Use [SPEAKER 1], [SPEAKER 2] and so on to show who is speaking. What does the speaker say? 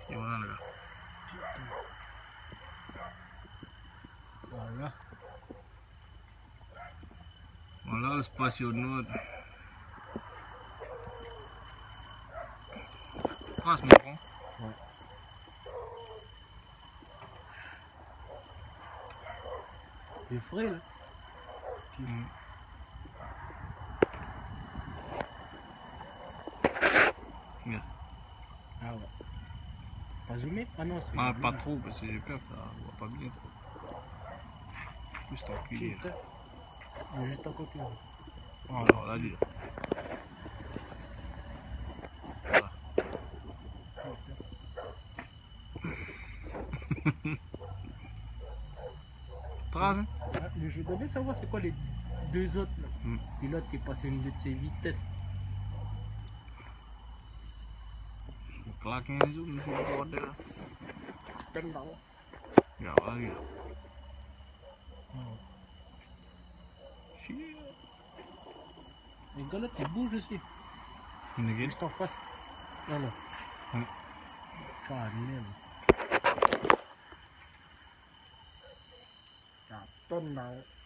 [SPEAKER 1] Gimana kak?
[SPEAKER 2] Voilà.
[SPEAKER 1] Voilà le spationaute. Trace marron.
[SPEAKER 2] Ouais. Il est frais là.
[SPEAKER 1] Regarde.
[SPEAKER 2] Ah ouais. T'as zoomé? Ah non, c'est.
[SPEAKER 1] Ah, pas trop parce que j'ai peur que ça voit pas bien. Juste enculé là.
[SPEAKER 2] Il est juste à côté. Là.
[SPEAKER 1] Oh là, là, lui là. Voilà. Trace hein?
[SPEAKER 2] Ah, mais je voudrais savoir c'est quoi les deux autres là. Puis l'autre qui est passé une de ses vitesses.
[SPEAKER 1] Claquer un zoom sur le bordel là.
[SPEAKER 2] Peine là-haut.
[SPEAKER 1] Regarde, voilà lui là. Chier.
[SPEAKER 2] Les gars là, tu bouges aussi.
[SPEAKER 1] Nickel.
[SPEAKER 2] Juste en face. Là là.
[SPEAKER 1] Ouais.
[SPEAKER 2] Ah merde. Ah, peine là-haut.